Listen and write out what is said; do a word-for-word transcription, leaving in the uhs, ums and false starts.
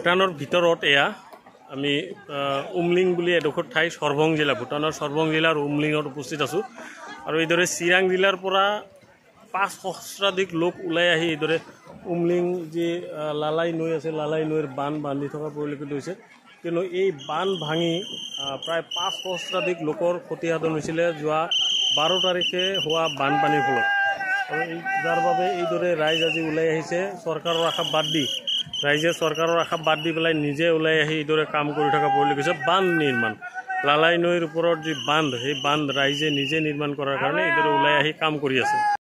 ভূটানৰ ভিতৰত এয়া আমি উমলিং বুলি এডোখৰ ঠাই সৰ্বং জিলা ভূটানৰ সৰ্বং জিলাৰ উমলিঙত উপস্থিত আছোঁ আৰু এইদৰে চিৰাং জিলাৰ পৰা পাঁচ সহস্ৰাধিক লোক ওলাই আহি এইদৰে উমলিং যি লালাই নৈ আছে লালাই নৈৰ বান বান্ধি থকা পৰিলক্ষিত হৈছে কিন্তু এই বান ভাঙি প্ৰায় পাঁচ সহস্ৰাধিক লোকৰ ক্ষতিসাধন হৈছিলে যোৱা বাৰ তাৰিখে হোৱা বানপানীৰ ফলত আৰু এই যাৰ বাবে এইদৰে ৰাইজ আজি ওলাই আহিছে চৰকাৰৰ আশা বাদ দি ৰাইজে চৰকাৰৰ আশা বাদ দি পেলাই নিজে ওলাই আহি এইদৰে কাম কৰি থকা পৰিলক্ষিত হৈছে বান্ধ নিৰ্মাণ লালাই নৈৰ ওপৰত যি বান্ধ সেই বান্ধ ৰাইজে নিজে নিৰ্মাণ কৰাৰ কাৰণে এইদৰে ওলাই আহি কাম কৰি আছে।